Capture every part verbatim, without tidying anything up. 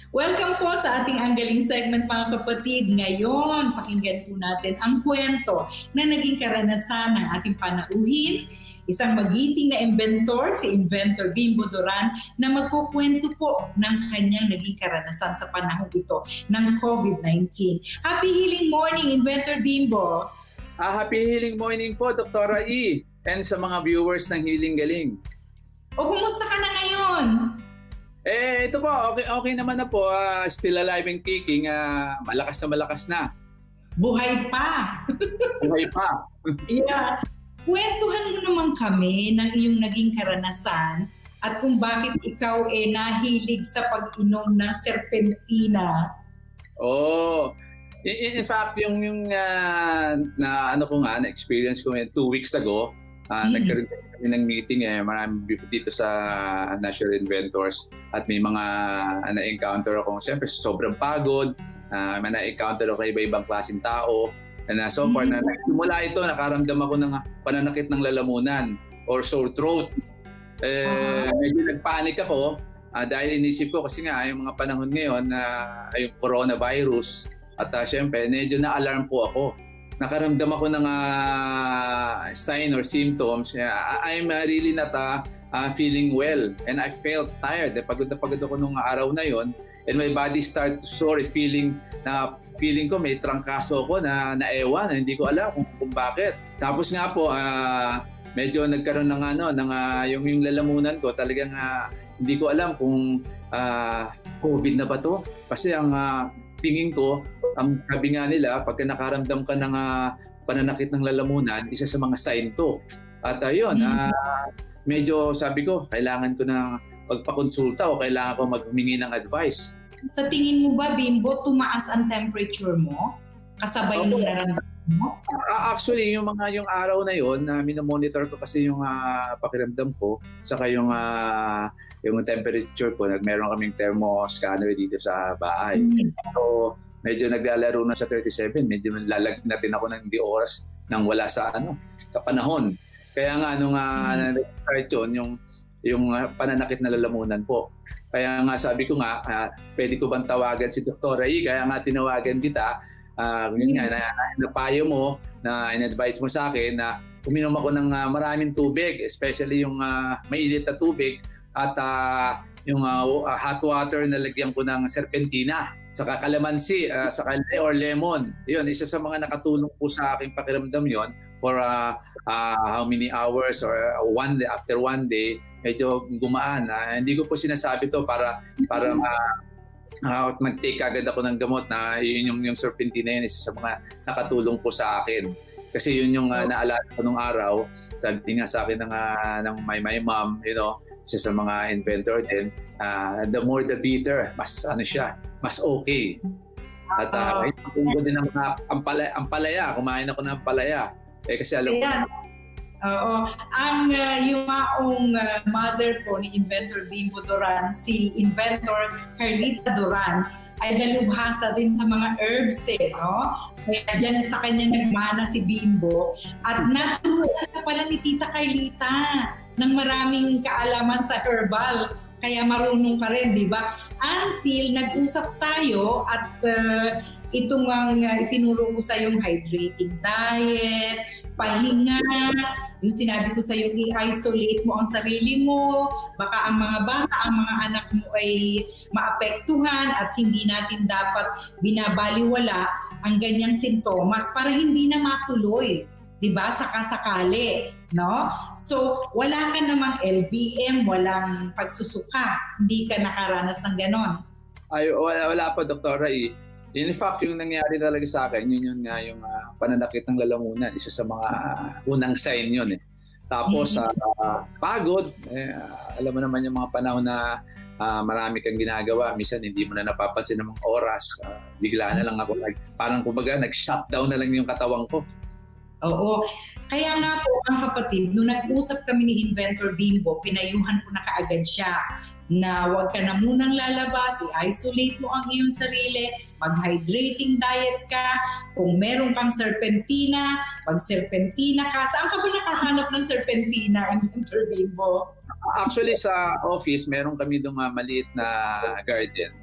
Welcome po sa ating anggaling segment mga kapatid. Ngayon, pakinggan po natin ang kwento na naging karanasan ng ating panauhin, isang magiting na inventor, si Inventor Bimbo Doran, na magkukwento po ng kanyang naging karanasan sa panahon ito ng COVID nineteen. Happy healing morning, Inventor Bimbo! Ah, happy healing morning po, Doktora E, and sa mga viewers ng Healing Galing. O, kumusta ka na ngayon? Eh, ito po, okay, okay naman na po. Uh, still alive and kicking. Uh, malakas na malakas na. Buhay pa. Buhay pa. Yeah. Kwentuhan mo naman kami ng iyong naging karanasan at kung bakit ikaw eh nahilig sa pag-inom ng Serpentina. Oh, in, in fact, yung, yung uh, na ano ko nga, na-experience ko two weeks ago, uh, mm. nagkaroon kami ng meeting eh, marami dito sa National Inventors at may mga uh, na-encounter ako. Siyempre, sobrang pagod, uh, may na-encounter ako iba-ibang klaseng tao. And uh, so far, mm. na, mula ito, nakaramdam ako ng pananakit ng lalamunan or sore throat. Eh, uh-huh. Medyo nagpanik ako uh, dahil inisip ko kasi nga yung mga panahon ngayon na uh, yung coronavirus at uh, siyempre, medyo na-alarm po ako. Nakaramdam ako ng uh, sign or symptoms. Uh, I'm uh, really not uh, uh, feeling well and I felt tired. Eh, pagod na pagod ako nung araw na yon and my body started to sore, feeling na feeling ko may trangkaso ako na naewan, na hindi ko alam kung, kung bakit. Tapos nga po, uh, medyo nagkaroon ng ano, ng uh, yung, yung lalamunan ko, talagang uh, hindi ko alam kung uh, COVID na ba to. Kasi ang uh, tingin ko, ang sabi nga nila, pagka nakaramdam ka ng uh, pananakit ng lalamunan, isa sa mga sign to. At ayun, uh, uh, medyo sabi ko, kailangan ko na magpakonsulta o kailangan ko maghumingi ng advice. Sa tingin mo ba, Bimbo, tumaas ang temperature mo? Kasabay ng naramdaman mo? Uh, actually, yung mga yung araw na yon, na uh, minomonitor ko kasi yung uh, pakiramdam ko, saka yung uh, yung temperature ko, nagmeron kaming thermoscanner dito sa bahay. Mm. So, medyo naglalaro na sa thirty-seven, medyo lalagnatin ako ng di oras nang wala sa ano, sa panahon. Kaya nga nung uh, mm. na-start yun, yung yung uh, pananakit na lalamunan po. Kaya nga sabi ko nga, uh, pwede ko bang tawagan si Doktora E? Kaya nga tinawagan kita. Uh, yun nga, na, napayo mo, na in-advise mo sa akin na uminom ako ng uh, maraming tubig, especially yung uh, mainit na tubig at uh, yung uh, hot water na lagyan ko ng Serpentina, saka kalamansi, uh, saka or lemon. Yun, isa sa mga nakatulong po sa aking pakiramdam yon for uh, uh, how many hours or uh, one day, after one day, medyo gumaan. Uh, hindi ko po sinasabi to para para uh, uh, mag-take agad ako ng gamot na yun yung, yung Serpentina yun, isa sa mga nakatulong po sa akin. Kasi yun yung uh, naalala ko nung araw, sabi nga sa akin ng, uh, ng my, my mom, you know, isa sa mga inventor din, uh, the more the better, mas ano siya, mas okay. At uh, uh, ito din ng mga ampalaya, ampalaya, kumain ako ng ampalaya. Eh kasi alam ko, oo. Ang uh, yung maong uh, mother po ni Inventor Bimbo Doran, si Inventor Carlita Doran, ay dalubhasa din sa mga herbs eh, no? Kaya dyan sa kanya nagmana si Bimbo. At naturuan na pala ni Tita Carlita ng maraming kaalaman sa herbal. Kaya marunong ka rin, di ba? Until nag-usap tayo at uh, itong ang uh, itinuro ko sa yung hydrating diet, pahinga, yung sinabi ko sa iyo, i-isolate mo ang sarili mo, baka ang mga bata, ang mga anak mo ay maapektuhan at hindi natin dapat binabaliwala ang ganyang sintomas para hindi na matuloy, di ba, sakasakali, no? So, wala ka namang L B M, walang pagsusuka, hindi ka nakaranas ng ganon. Ay, wala, wala pa, Doktora E. In fact, yung nangyari talaga sa akin, yun yun nga yung uh, pananakit ng lalamunan. Isa sa mga uh, unang sign yun eh. Tapos, mm-hmm. uh, pagod. Eh, uh, alam mo naman yung mga panahon na uh, marami kang ginagawa. Minsan, hindi mo na napapansin ng mga oras. Uh, bigla na lang ako. Like, parang kumbaga, nag-shutdown na lang yung katawan ko. Oo. Kaya nga po, ang kapatid, nung nag-usap kami ni Inventor Bimbo, pinayuhan ko na kaagad siya na huwag ka na munang lalabas, i-isolate mo ang iyong sarili, mag-hydrating diet ka, kung meron kang Serpentina, mag-Serpentina ka. Saan ka ba nakahanap ng Serpentina, Inventor Bimbo? Actually, sa office, meron kami doon uh, maliit na garden.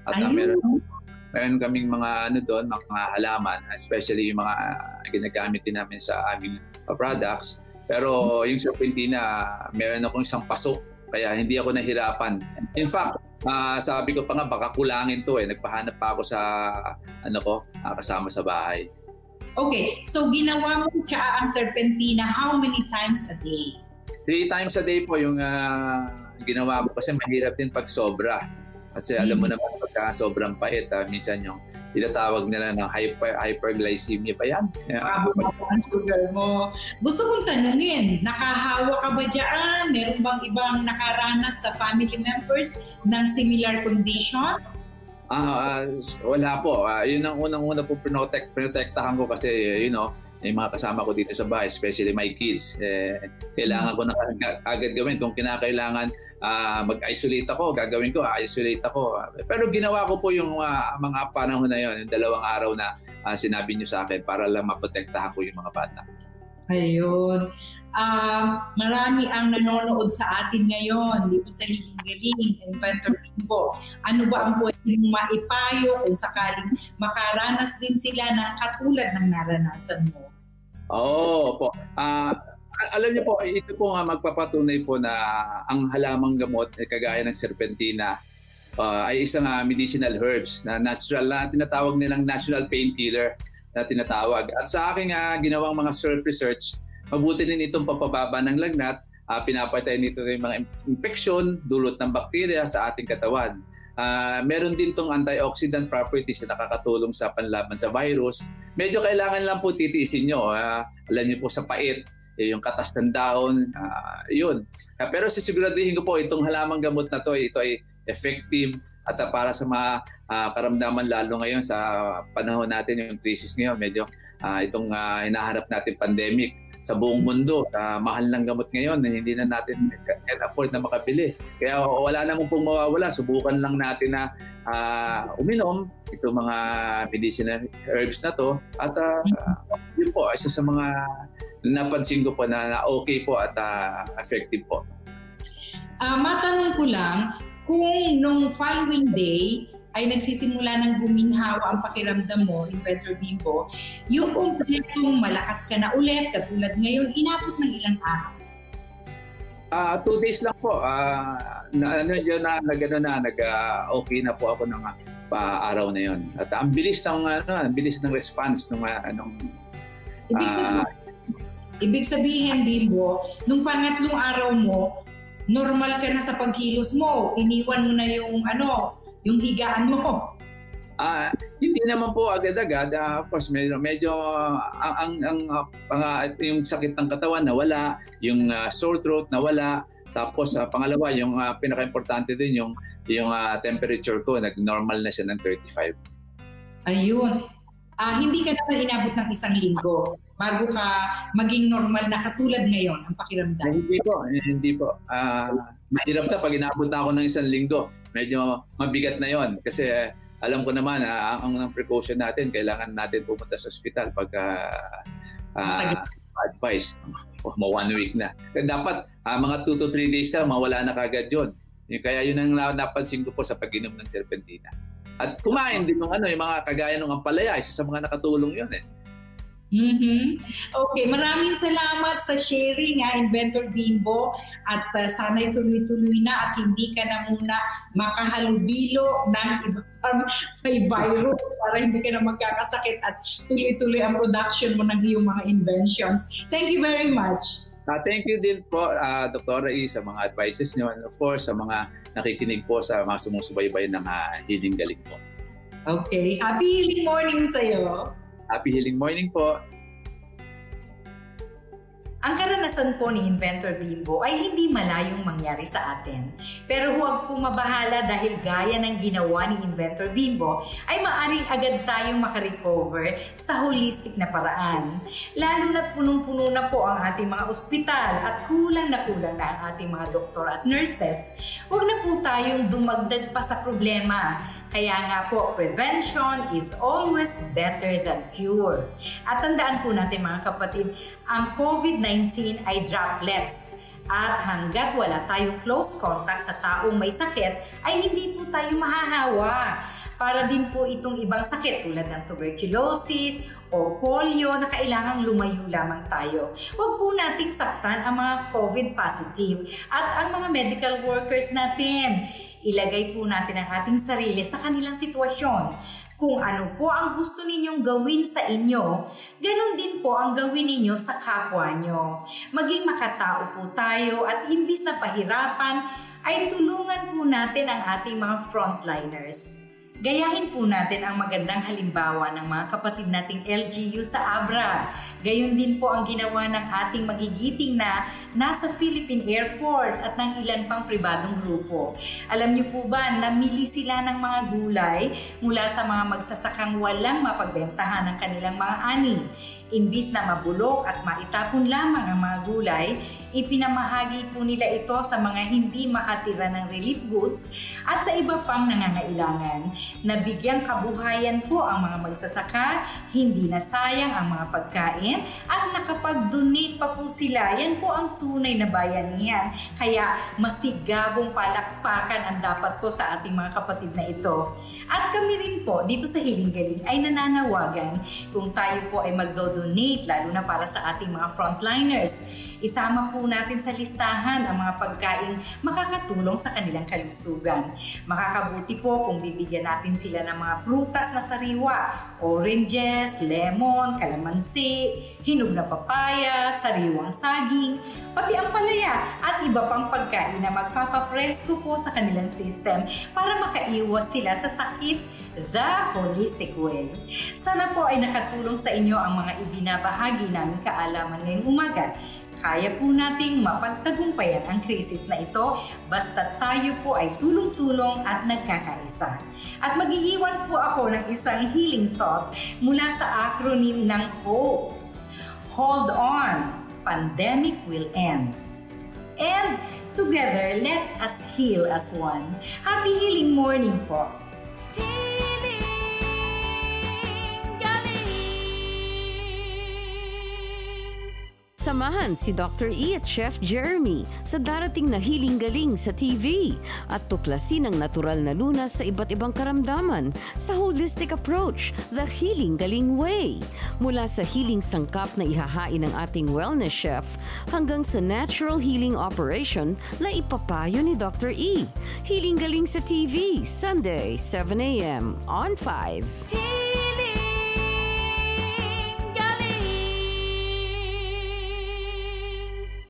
At uh, meron, meron kaming mga ano doon, mga halaman, especially yung mga ginagamit din namin sa aming uh, products. Pero yung Serpentina, meron akong isang paso, kaya hindi ako nahirapan. In fact, uh, sabi ko pa nga, baka kulangin to eh. Nagpahanap pa ako sa ano ko, uh, kasama sa bahay. Okay, so ginawa mo siya ang Serpentina how many times a day? Three times a day po yung uh, ginawa ko kasi mahirap din pag sobra. Kasi mm-hmm. alam mo naman pagka sobrang pait, uh, minsan yung tinatawag nila ng hyper, hyperglycemia pa yan. Yeah. Ang sugar mo. Gusto kong tanungin, nakahawa ka ba dyan? Meron bang ibang nakaranas sa family members ng similar condition? Ah, uh, wala po. Uh, yun ang unang-una po protect, protektahan ko kasi, you know, yung mga kasama ko dito sa bahay, especially my kids. Eh, kailangan ko na agad gawin. Kung kinakailangan uh, mag-isolate ako, gagawin ko, isolate ako. Pero ginawa ko po yung uh, mga panahon na yun, yung dalawang araw na uh, sinabi niyo sa akin para lang maprotektahan ko yung mga bata. Ayun. Uh, marami ang nanonood sa atin ngayon dito sa Hiling Galing, Inventor Bimbo. Ano ba ang pwedeng maipayo kung sakaling makaranas din sila ng katulad ng naranasan mo? Oo po. Uh, alam niyo po, ito po nga magpapatunay po na ang halamang gamot, eh, kagaya ng Serpentina, uh, ay isang uh, medicinal herbs na natural na tinatawag nilang natural painkiller na tinatawag. At sa aking uh, ginawang mga self-research, mabuti din itong papababa ng lagnat, uh, pinapatay nito yung mga infection, dulot ng bakterya sa ating katawan. Uh, meron din itong antioxidant properties na nakakatulong sa panlaban sa virus. Medyo kailangan lang po titiisin nyo. Uh, alam nyo po sa pait, eh, yung katas ng dahon, uh, yun. Uh, pero sisiguraduhin ko po, itong halamang gamot na to, ito ay effective at uh, para sa mga uh, karamdaman lalo ngayon sa panahon natin, yung crisis ngayon, medyo uh, itong uh, hinaharap natin pandemic sa buong mundo, uh, mahal ng gamot ngayon na hindi na natin can afford na makabili. Kaya wala namang pong mawawala, subukan lang natin na uh, uminom itong mga medicinal herbs na to at uh, yun po, isa sa mga napansin ko po na, na okay po at uh, effective po. Uh, matanong ko lang, kung nung following day ay nagsisimula ng guminhawa ang pakiramdam mo, Inventor Bimbo, yung kompletong malakas ka na ulit, katulad ngayon, inabot ng ilang araw? Uh, two days lang po. Uh, na, ano yun na, nag, ano na, nag, uh, okay na po ako ng uh, araw na yun. At ang bilis ng, ano, ang bilis ng response ng, uh, anong, ibig sabihin, uh, ibig sabihin, Bimbo, nung pangatlong araw mo, normal ka na sa pagkilos mo, iniwan mo na yung ano, yung higaan mo. Ah, uh, hindi naman po agad-agad. Uh, of course, medyo, medyo uh, ang ang uh, uh, yung sakit ng katawan nawala, yung uh, sore throat nawala. Tapos uh, pangalawa, yung uh, pinaka-importante din yung yung uh, temperature ko, nag-normal na siya ng thirty-five. Ayun. Uh, hindi ka naman inabot ng isang linggo bago ka maging normal na katulad ngayon ang pakiramdam? Hindi po, hindi po. Uh, mahirap na pag inabot na ako ng isang linggo. Medyo mabigat na yon kasi uh, alam ko naman uh, ang unang precaution natin, kailangan natin pumunta sa ospital pag uh, uh, advice. Mga one week na. Dapat uh, mga two to three days na mawala na kagad yun. Kaya yun ang napansin ko po sa pag-inom ng Serpentina. At kumain din ng ano, yung mga kagaya ng ampalaya, isa sa mga nakatulong yun eh. Mm-hmm. Okay, maraming salamat sa sharing ha, Inventor Bimbo, at uh, sana'y tuloy-tuloy na at hindi ka na muna makahalubilo ng ibang may virus para hindi ka na magkakasakit at tuloy-tuloy ang production mo ng iyong mga inventions. Thank you very much. Uh, thank you din po, uh, Doctora E, sa mga advices nyo and of course sa mga nakikinig po sa mga sumusubaybay ng uh, Hiling Galing po. Okay, happy healing morning sa'yo. Happy healing morning po. Ang karanasan po ni Inventor Bimbo ay hindi malayong mangyari sa atin. Pero huwag po mabahala dahil gaya ng ginawa ni Inventor Bimbo ay maaring agad tayong makarecover sa holistic na paraan. Lalo na't punong-puno na po ang ating mga ospital at kulang na kulang na ang ating mga doktor at nurses. Huwag na po tayong dumagdag pa sa problema. Kaya nga po, prevention is always better than cure. At tandaan po natin mga kapatid, ang COVID nineteen ay droplets. At hanggat wala tayong close contact sa taong may sakit, ay hindi po tayo mahahawa. Para din po itong ibang sakit tulad ng tuberculosis o polio na kailangang lumayo lamang tayo. Huwag po nating saktan ang mga COVID positive at ang mga medical workers natin. Ilagay po natin ang ating sarili sa kanilang sitwasyon. Kung ano po ang gusto ninyong gawin sa inyo, ganun din po ang gawin ninyo sa kapwa nyo. Maging makatao po tayo at imbis na pahirapan, ay tulungan po natin ang ating mga frontliners. Gayahin po natin ang magandang halimbawa ng mga kapatid nating L G U sa Abra. Gayon din po ang ginawa ng ating magigiting na nasa Philippine Air Force at ng ilan pang pribadong grupo. Alam niyo po ba, namili sila ng mga gulay mula sa mga magsasakang walang mapagbentahan ng kanilang mga ani. Imbis na mabulok at maitapon lamang ang mga gulay, ipinamahagi po nila ito sa mga hindi maatira ng relief goods at sa iba pang nangangailangan. Nabigyang kabuhayan po ang mga magsasaka, hindi nasayang ang mga pagkain at nakapag-donate pa po sila. Yan po ang tunay na bayanihan. Kaya masigabong palakpakan ang dapat po sa ating mga kapatid na ito. At kami rin po dito sa Hiling Galing ay nananawagan kung tayo po ay magdo-donate lalo na para sa ating mga frontliners. Isama po natin sa listahan ang mga pagkaing makakatulong sa kanilang kalusugan. Makakabuti po kung bibigyan natin sila ng mga prutas na sariwa, oranges, lemon, kalamansi, hinog na papaya, sariwang saging, pati ang palaya at iba pang pagkain na magpapapresko po sa kanilang system para makaiwas sila sa sakit the holistic way. Sana po ay nakatulong sa inyo ang mga ibinabahagi namin kaalaman ngayong umaga. Kaya po nating mapagtagumpayan ang krisis na ito basta tayo po ay tulong-tulong at nagkakaisa. At mag-iiwan po ako ng isang healing thought mula sa acronym ng HOPE. Hold on, pandemic will end. And together, let us heal as one. Happy healing morning po! Samahan si Doctor E at Chef Jeremy sa darating na Hiling Galing sa T V at tuklasin ang natural na lunas sa iba't ibang karamdaman sa holistic approach, the Hiling Galing Way. Mula sa healing sangkap na ihahain ng ating wellness chef hanggang sa natural healing operation na ipapayo ni Doctor E. Hiling Galing sa T V, Sunday, seven a m on five.